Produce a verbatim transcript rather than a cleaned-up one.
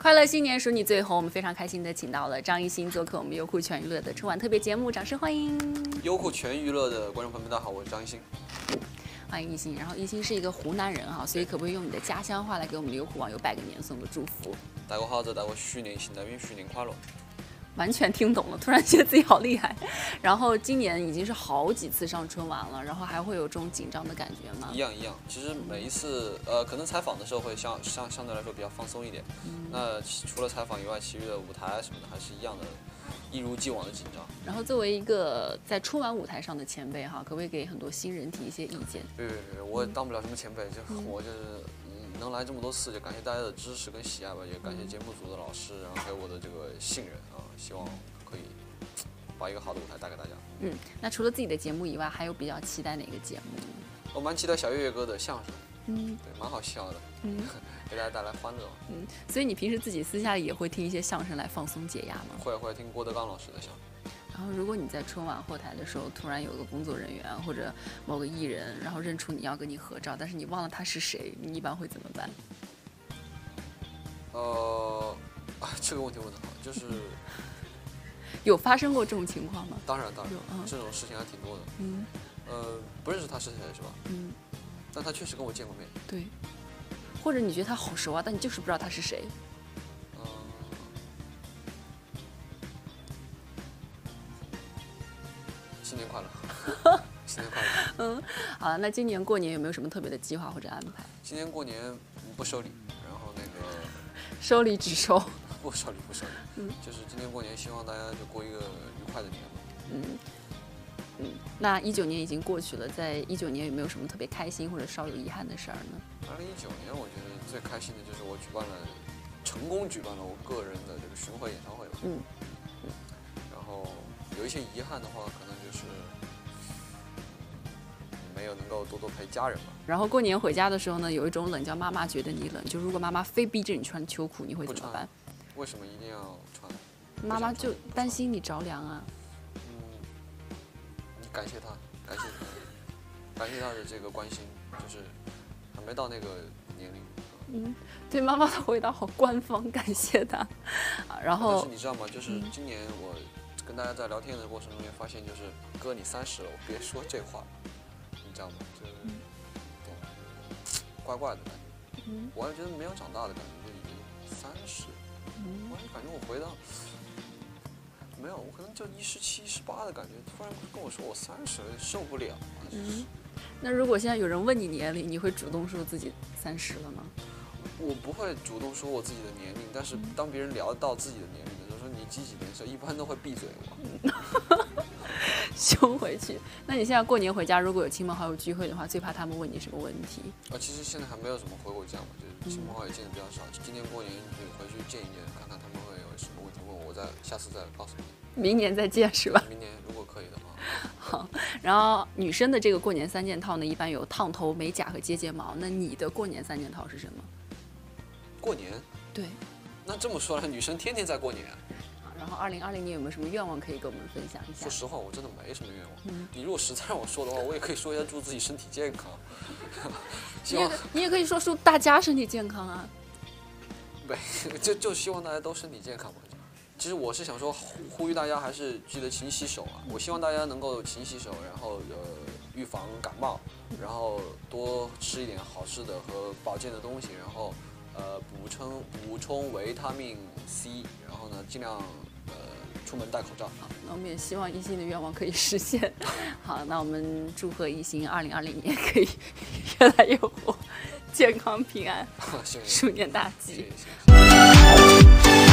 快乐新年，属你最红！我们非常开心的请到了张艺兴做客我们优酷全娱乐的春晚特别节目，掌声欢迎！ 优酷全娱乐的观众朋友们，大家好，我是张艺兴。 欢迎艺兴，然后艺兴是一个湖南人哈，所以可不可以用你的家乡话来给我们的优酷网友拜个年，送个祝福？ 大家好，大家新年新的运，新年快乐！ 完全听懂了，突然觉得自己好厉害。然后今年已经是好几次上春晚了，然后还会有这种紧张的感觉吗？ 一样一样，其实每一次呃，可能采访的时候会相相相对来说比较放松一点。嗯、那除了采访以外，其余的舞台什么的还是一样的，一如既往的紧张。 然后作为一个在春晚舞台上的前辈哈，可不可以给很多新人提一些意见？ 对对对，我也当不了什么前辈，就、嗯、我就是。能来这么多次，就感谢大家的支持跟喜爱吧，也感谢节目组的老师，然后给我的这个信任啊，希望可以把一个好的舞台带给大家。 嗯，那除了自己的节目以外，还有比较期待哪个节目？ 我蛮期待小岳岳哥的相声， 嗯， 对，蛮好笑的， 嗯， 给大家带来欢乐。 嗯，所以你平时自己私下里也会听一些相声来放松解压吗？ 会会听郭德纲老师的相声。 然后，如果你在春晚后台的时候，突然有个工作人员或者某个艺人，然后认出你要跟你合照，但是你忘了他是谁，你一般会怎么办？ 呃，啊，这个问题问得好，就是有发生过这种情况吗？ 当然，当然， 有、嗯、 这种事情还挺多的。 嗯， 呃，不认识他是谁是吧？ 嗯， 但他确实跟我见过面。 对，或者你觉得他好熟啊，但你就是不知道他是谁。 嗯、呃，新年快乐！新年快乐！ 嗯，好了，那今年过年有没有什么特别的计划或者安排？ 今年过年不收礼。 收礼只收， 不收礼不收礼，嗯，就是今年过年，希望大家就过一个愉快的年吧。 嗯嗯，那一九年已经过去了，在一九年有没有什么特别开心或者稍有遗憾的事儿呢？ 二零一九年，我觉得最开心的就是我举办了，成功举办了我个人的这个巡回演唱会吧。 嗯嗯，然后有一些遗憾的话，可能就是没有能够多多陪家人吧。 然后过年回家的时候呢，有一种冷叫妈妈觉得你冷，就如果妈妈非逼着你穿秋裤，你会怎么办？ 为什么一定要穿？ 妈妈就担心你着凉啊。 嗯，你感谢她，感谢她，感谢她的这个关心，就是还没到那个年龄。 嗯，对妈妈的回答好官方，感谢她。啊，然后但是你知道吗？就是今年我跟大家在聊天的过程中也发现，就是哥你三十了，我别说这话，你知道吗？就是。嗯，怪怪的感觉，嗯，我还觉得没有长大的感觉，就已经三十，嗯，我还感觉我回到没有，我可能就一十七、十八的感觉，突然跟我说我三十了，受不了啊！ 嗯，那如果现在有人问你年龄，你会主动说自己三十了吗？ 我不会主动说我自己的年龄，但是当别人聊到自己的年龄的时候，说你几几年生，一般都会闭嘴我。 凶回去。那你现在过年回家，如果有亲朋好友聚会的话，最怕他们问你什么问题？ 啊，其实现在还没有什么回过家嘛，就是亲朋好友见的比较少。嗯、今年过年就回去见一见，看看他们会有什么问题问我，我再下次再告诉你。 明年再见是吧？ 明年如果可以的话。 好，然后女生的这个过年三件套呢，一般有烫头、美甲和接睫毛。那你的过年三件套是什么？ 过年？ 对。 那这么说来，女生天天在过年。 然后，二零二零年有没有什么愿望可以跟我们分享一下？ 说实话，我真的没什么愿望。嗯，你如果实在让我说的话，我也可以说一下祝自己身体健康。 希望你也可以说祝大家身体健康啊。 没，就就希望大家都身体健康嘛。其实我是想说，呼吁大家还是记得勤洗手啊。我希望大家能够勤洗手，然后呃预防感冒，然后多吃一点好吃的和保健的东西，然后呃补充补充维他命 C， 然后呢尽量。呃，出门戴口罩。 好，那我们也希望艺兴的愿望可以实现。好，那我们祝贺艺兴二零二零年可以越来越火，健康平安， 谢谢， 鼠年大吉。 谢谢谢谢。